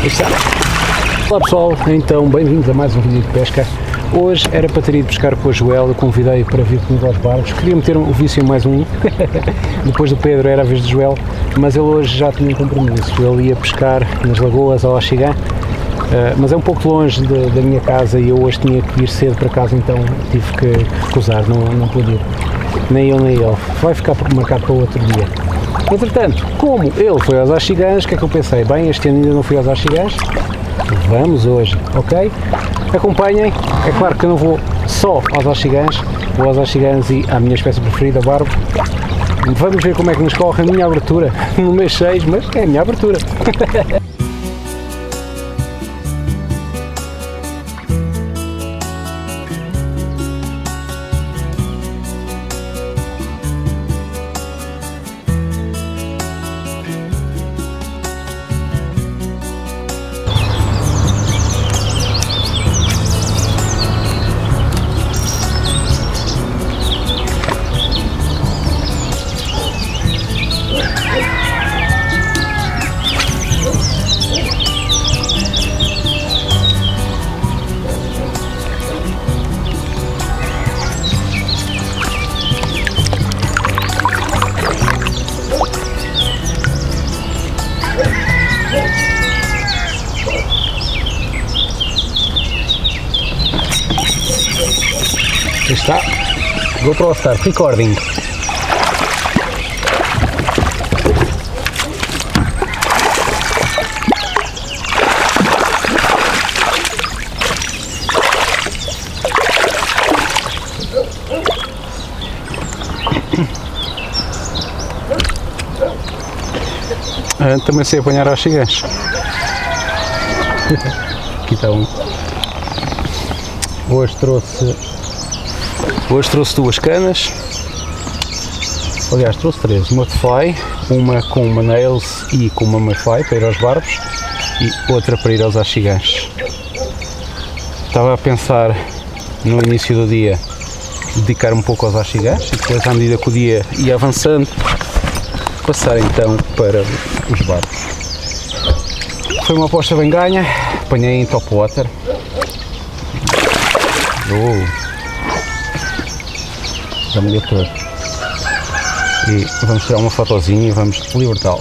Está. Olá pessoal, então bem-vindos a mais um vídeo de pesca. Hoje era para ter ido pescar com a Joel, eu convidei para vir comigo aos barcos, queria meter o vício em mais um, depois do Pedro era a vez de Joel, mas ele hoje já tinha um compromisso, ele ia pescar nas lagoas ao Axigã, mas é um pouco longe da minha casa e eu hoje tinha que ir cedo para casa, então tive que recusar, não pude ir, nem eu nem ele, vai ficar marcado para outro dia. Entretanto, como ele foi aos Axigãs, o que é que eu pensei? Bem, este ano ainda não fui aos Axigãs, vamos hoje, ok? Acompanhem, é claro que eu não vou só aos Axigãs, vou aos Axigãs e à minha espécie preferida, barbo. Vamos ver como é que nos corre a minha abertura no mês 6, mas é a minha abertura. Está, GoPro Start Recording. Também sei apanhar Axigãs. Aqui está um. Hoje trouxe duas canas, aliás trouxe três, uma de fly, uma com uma nails e com uma mayfly para ir aos barbos e outra para ir aos Axigãs. Estava a pensar no início do dia dedicar um pouco aos Axigãs e depois à medida que o dia ia avançando passar então para os barbos. Foi uma aposta bem ganha, apanhei em topwater. Já molhou todo. E vamos tirar uma fotozinha e vamos libertá-lo.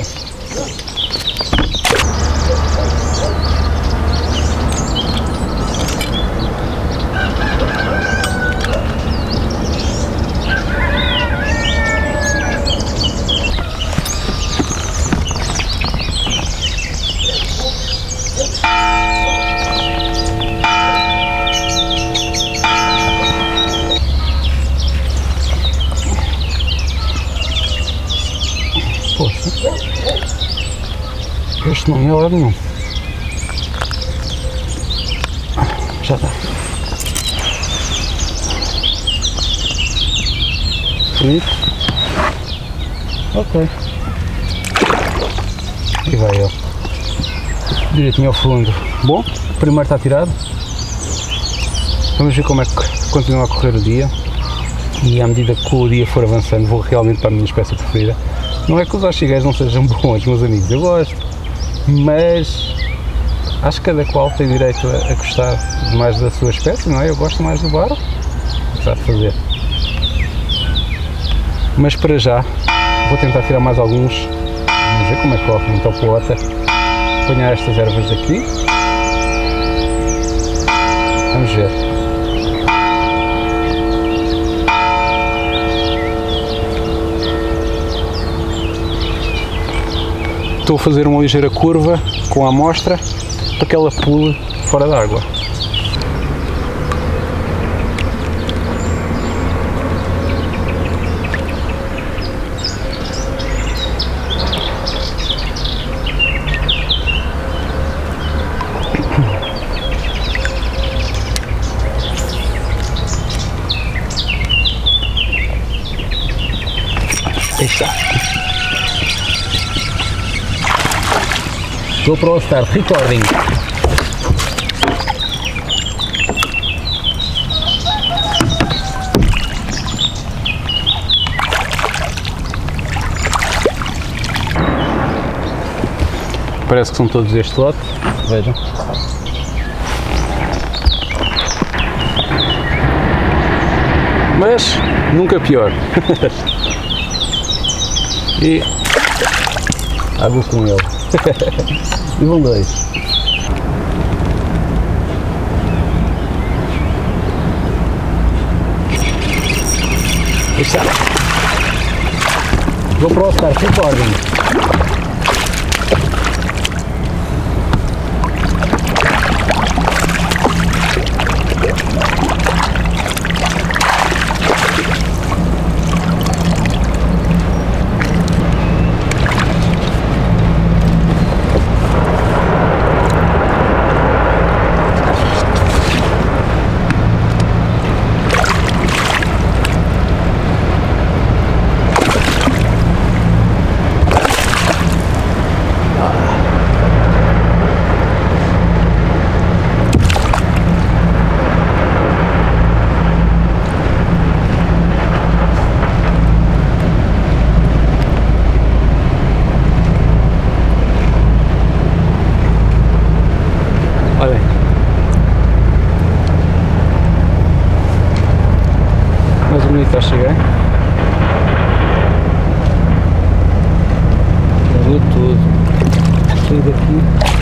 Poxa, este não é hora nenhum. Já está. Bonito. Ok. E vai ele. Direitinho ao fundo. Bom, o primeiro está tirado. Vamos ver como é que continua a correr o dia. E à medida que o dia for avançando, vou realmente para a minha espécie preferida. Não é que os Axigãs não sejam bons, meus amigos, eu gosto, mas acho que cada qual tem direito a gostar mais da sua espécie, não é? Eu gosto mais do barbo, apesar de fazer. Mas para já, vou tentar tirar mais alguns, vamos ver como é que corre um topwater, apanhar estas ervas daqui, vamos ver. Estou a fazer uma ligeira curva com a amostra para que ela pule fora da água. Aí está. GoPro Start Recording. Parece que são todos este lote, vejam. Mas nunca pior. E água com ele. E vão dois. Está. Vou para o Oscar, concordem. Olhem. Mais um minuto a chegar. Viu tudo. Tudo aqui.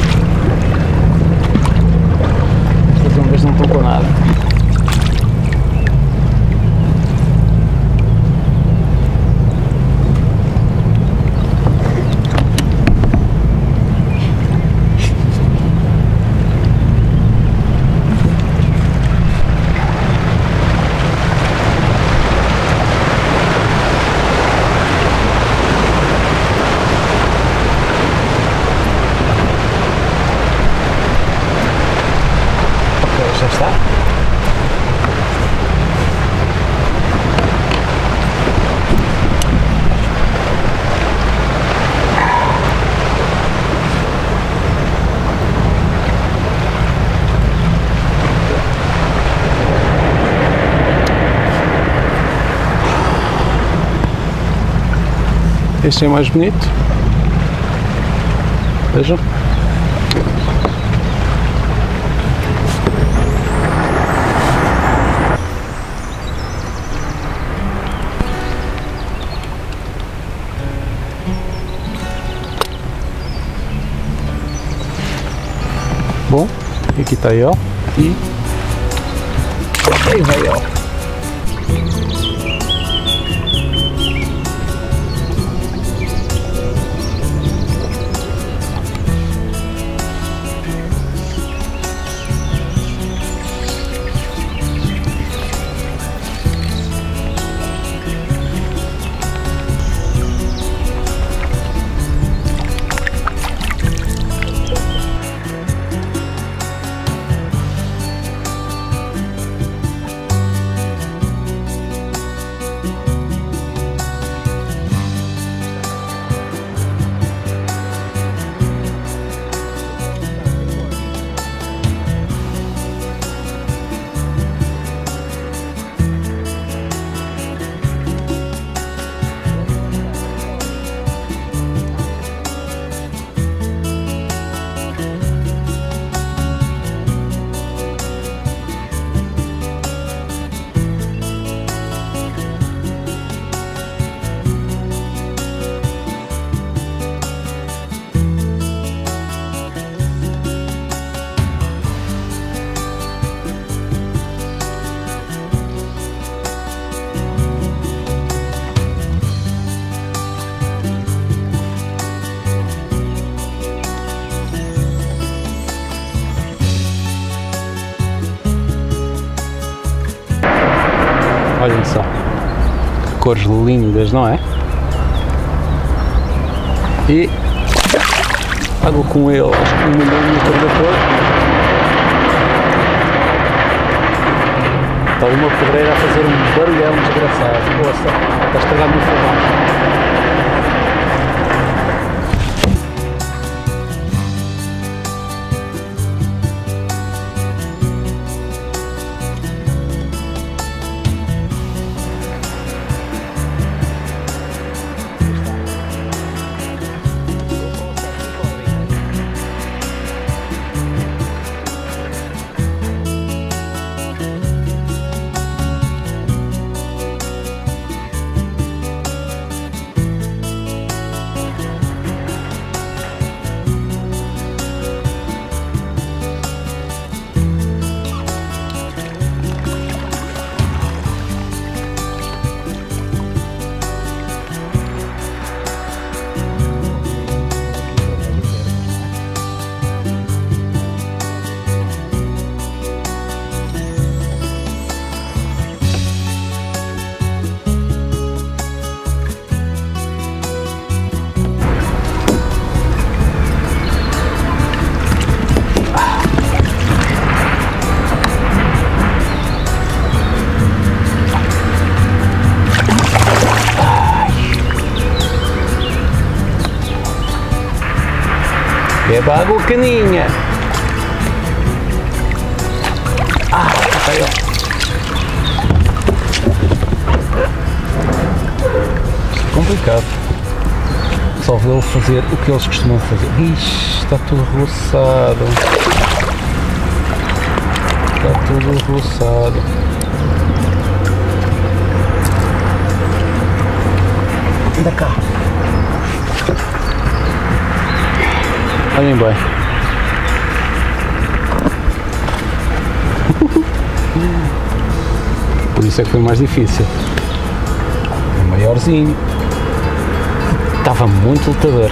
Estas ondas não estão com nada. Já está? Este é mais bonito. Vejam. Bom, aqui está ele e aí vai ele. Olhem só, que cores lindas, não é? E água com ele, acho que molhou no carregador. Está uma pedreira a fazer um barulhão desgraçado. Poxa, está a estragar muito fogão. Bebe água caninha. Caiu. Isto é complicado. Só vê-lo fazer o que eles costumam fazer. Ixi, está tudo roçado. Está tudo roçado. Anda cá. Olhem bem. Por isso é que foi mais difícil. O maiorzinho. Estava muito lutador.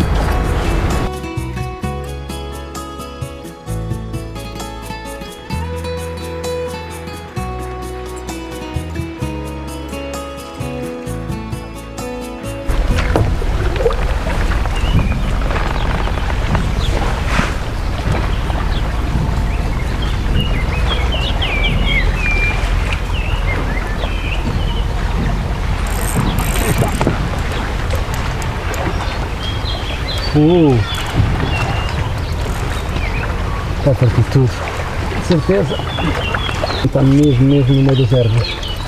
Está a partir tudo, certeza. Está mesmo no meio das ervas.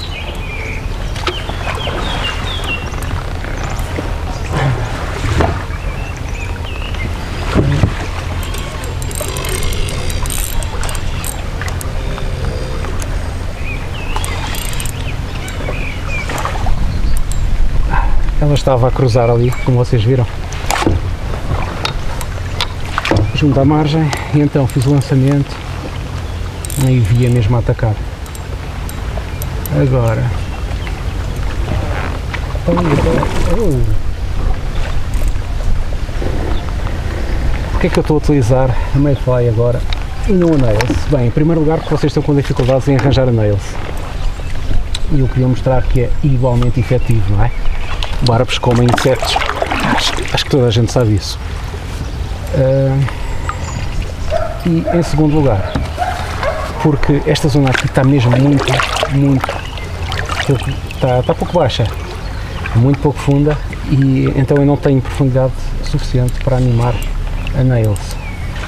Ela estava a cruzar ali, como vocês viram, junto à margem, e então fiz o lançamento e via mesmo a atacar. Agora porque é que eu estou a utilizar a Mayfly agora e não a Nails? Bem, em primeiro lugar porque vocês estão com dificuldades em arranjar a Nails e eu queria mostrar que é igualmente efetivo, não é? Barbos comem insetos, acho que toda a gente sabe isso. E em segundo lugar, porque esta zona aqui está mesmo está pouco baixa, muito pouco funda, e então eu não tenho profundidade suficiente para animar a Nails.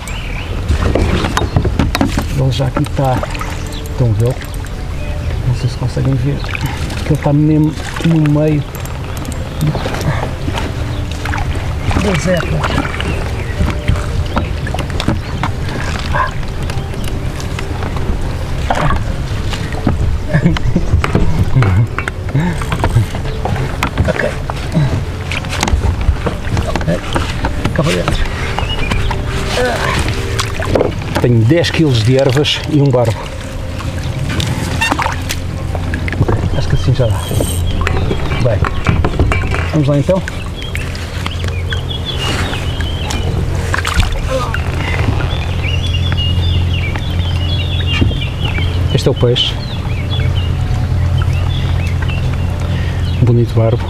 Ele já aqui está, estão a ver? Não sei se conseguem ver, que ele está mesmo no meio das ervas. Ok. Cá para dentro. Tenho 10 kg de ervas e um barbo. Acho que assim já dá. Bem, vamos lá então. Este é o peixe. Bonito barbo.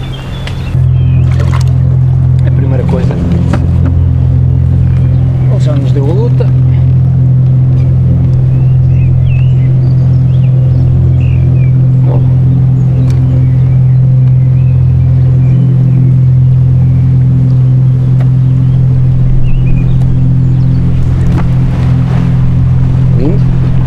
A primeira coisa, ele já nos deu a luta. Lindo.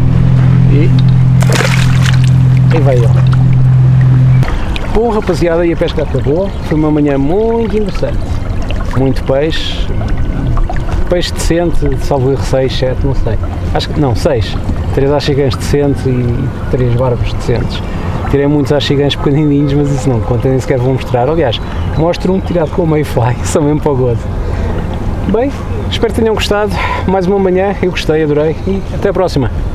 E vai ele. Bom, rapaziada, e a pesca acabou. Foi uma manhã muito interessante. Muito peixe. Peixe decente, salvo erro 6, 7, não sei. Acho que não, 6. 3 axigãs decentes e 3 barbos decentes. Tirei muitos axigãs pequenininhos, mas isso não conta, nem sequer vou mostrar. Aliás, mostro um tirado com o Mayfly, só mesmo para o gozo. Bem, espero que tenham gostado. Mais uma manhã, eu gostei, adorei e até a próxima.